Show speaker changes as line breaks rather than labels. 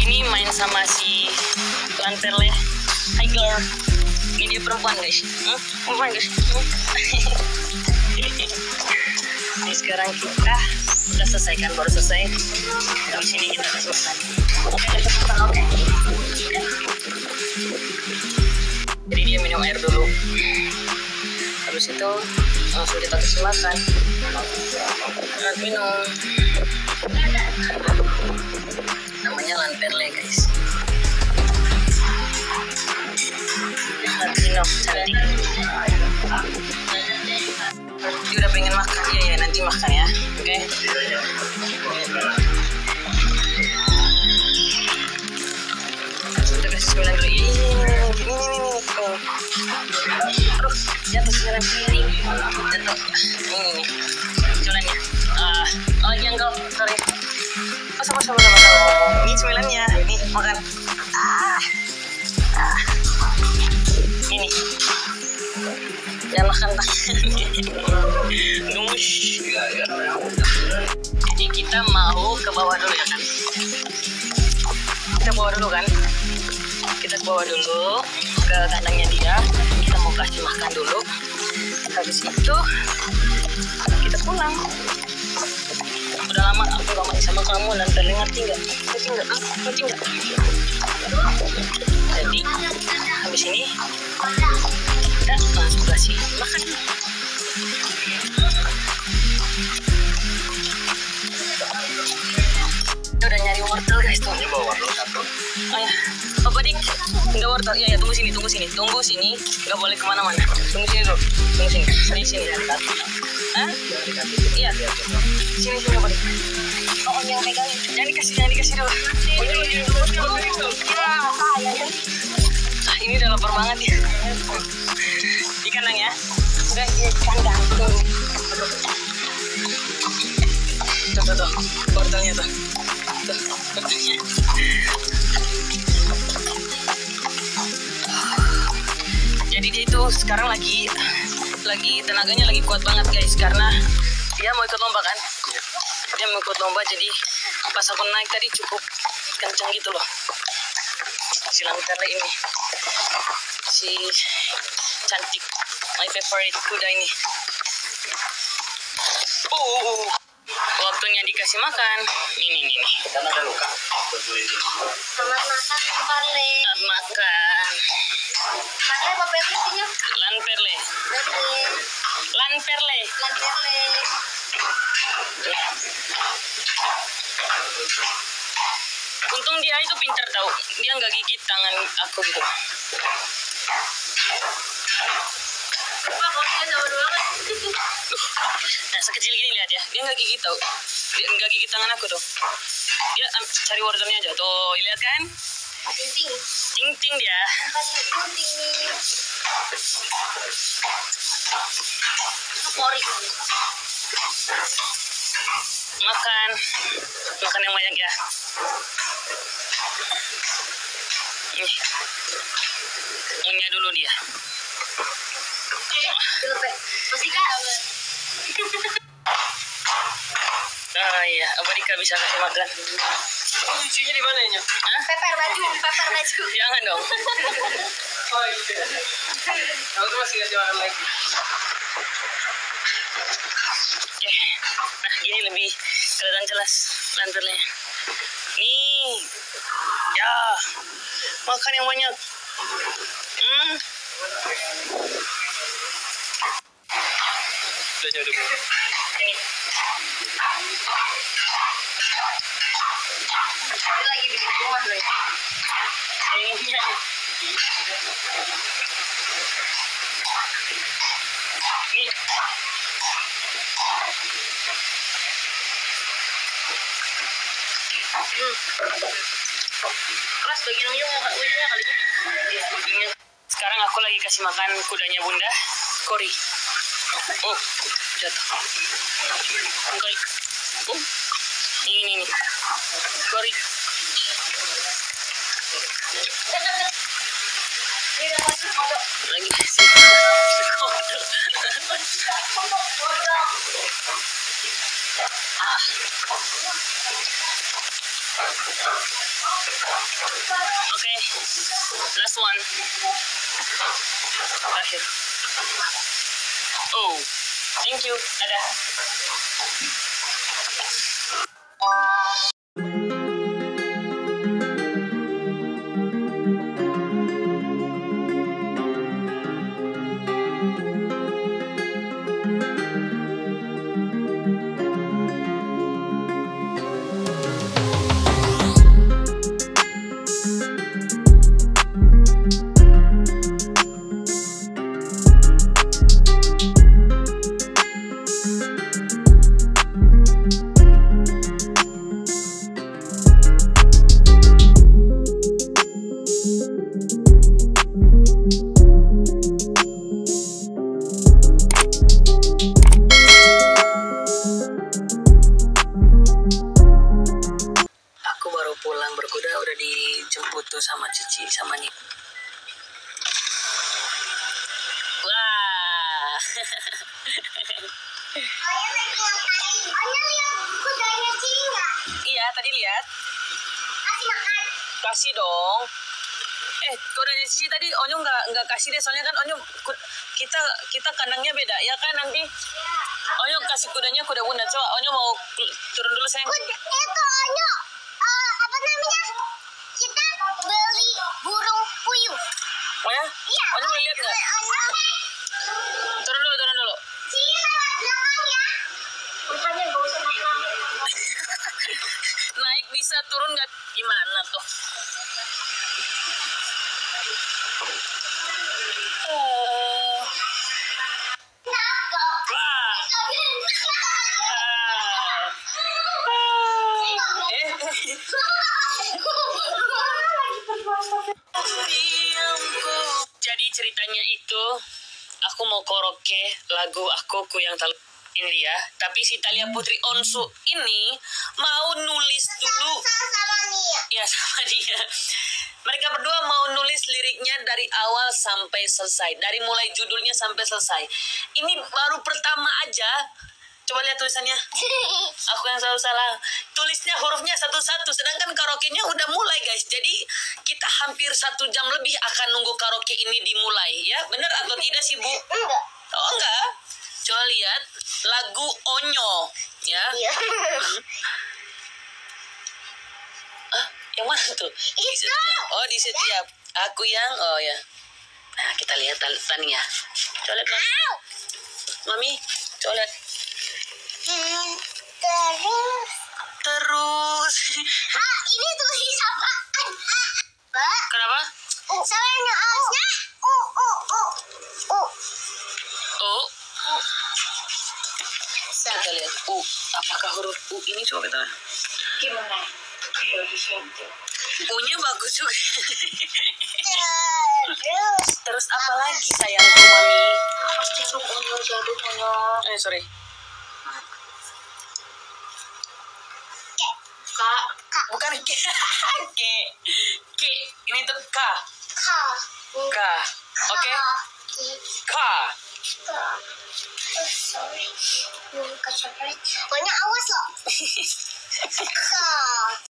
Ini main sama si Lanterle. Hi girl. Ini dia perempuan guys. Perempuan guys. Ini sekarang kita udah selesai kan, baru selesai. Dari sini kita kasih makan. Oke, oke. Jadi dia minum air dulu. Habis itu langsung kita kasih makan. Minum. Namanya Lanterle guys. Latino cantik. Dia udah pengen makan. Iya nanti makan ya. Oke. Kita kasih sembilan dulu. Ini. Aduh, jatuh sembilan. Jatuh. Ini. Sembilannya. Lagi enggak. Sorry. Sama. Ini sembilannya. Nih makan. Ini. Jangan makan tangan. Gemus. Jadi kita mau ke bawah dulu ya kan. Kita bawa dulu kan. Kita bawa dulu ke kandangnya dia. Kita mau kasih makan dulu. Habis itu kita pulang. Udah lama aku gak main sama kamu. Nanti ngerti nggak? Jadi habis ini kita langsung kasih makan. Kita udah nyari wortel guys tuh. Ini bawa wortel satu. Oh ya, Papa Dik, enggak wortel. Iya tunggu sini. Nggak boleh kemana-mana. Tunggu sini dulu. Di sini. Hah? Iya. Sini Papa Dik. Oh yang pegang. Jangan dikasih dulu. Ini udah lapar banget ya. Di kandang ya. Udah di kandang tuh. Tuh. Wortelnya tuh. Wortelnya. Jadi dia itu sekarang lagi tenaganya lagi kuat banget guys, karena dia mau ikut lomba kan. Dia mau ikut lomba, jadi pas aku naik tadi cukup kencang gitu loh. Si Lanterle ini, si cantik, my favorite kuda ini. Waktunya dikasih makan. Ini.
Kan ada luka.
Selamat makan, Parle.
Selamat makan.
Parle apa artinya?
Lanterle.
Lanterle.
Untung dia itu pintar tahu. Dia nggak gigit tangan aku gitu.
Pak, kok dia sama dua kan?
Nah sekecil gini lihat ya. Dia nggak gigit tahu. Dia nggak gigit tangan aku tuh. Dia cari wortelnya aja tuh. Lihat kan? Ting dia.
Pori.
Makan yang banyak ya. Nih. Punya dulu dia.
Masih kak?
Oh iya, Abah Dika bisa kasih makan. Lucunya di mana ya? Hah?
Peper baju.
Jangan dong.
Oh iya. Aku tuh masih nggak jualan lagi.
Oke. Nah gini lebih kelihatan jelas Lanterle. Nih. Ya. Makan yang banyak.
Udah jauh dulu.
Ini.
Itu lagi bikin rumah loh.
Ini. Keras bagian ujungnya kali ini. Sekarang aku lagi kasih makan kudanya Bunda, Kori. Jatuh. Kori. Ini. Kori. Lagi kasih kodok. Oke, last one. Terakhir. Oh, thank you. Dadah. Aku baru pulang berkuda, udah dijemput tuh sama Cici sama Nip. Wah.
Onya lihat kudanya Cici nggak?
Iya, tadi lihat.
Kasih makan.
Kasih dong. Kudanya Cici tadi Onyo nggak kasih deh, soalnya kan Onyo kita kandangnya beda ya kan, nanti Onyo kasih kudanya kuda bunda. Coba Onyo mau turun dulu sayang.
Itu Onyo. Apa namanya? Kita beli burung puyuh.
Oh ya?
Iya.
Onyo boleh lihat nggak? Turun dulu.
Cici lewat belakang ya. Makanya gak usah naik.
Naik bisa, turun nggak? Gimana tuh? Jadi ceritanya itu aku mau karaoke lagu Aku Ku Yang Tak ini ya, tapi si Thalia Putri Onsu ini mau nulis dulu.
Sama Nia.
Ya sama dia. Mereka berdua mau nulis liriknya dari awal sampai selesai, dari mulai judulnya sampai selesai. Ini baru pertama aja. Coba lihat tulisannya. Aku yang selalu salah. Tulisnya hurufnya satu-satu, sedangkan karaoke-nya udah mulai guys. Jadi kita hampir 1 jam lebih akan nunggu karaoke ini dimulai ya. Bener atau tidak sih Bu?
Enggak.
Oh enggak. Coba lihat lagu Onyo ya.
Iya.
Yang mana tuh? Di setiap. Oh di setiap. Aku yang. Oh ya. Nah kita lihat taninya. Coba lihat Mami. Mami, coba lihat. Terus.
Ini tulis apaan? Pak.
Kenapa?
Soalnya asnya.
Oh. Kita lihat apakah huruf U ini, coba kita lihat.
Gimana?
U-nya bagus juga.
Terus.
Terus apa lagi sayangku Mami? Sorry.
Kak.
Bukan K. K. Ini tuh K. K. Oke. K.
Sorry. Pokoknya awas loh. Kak.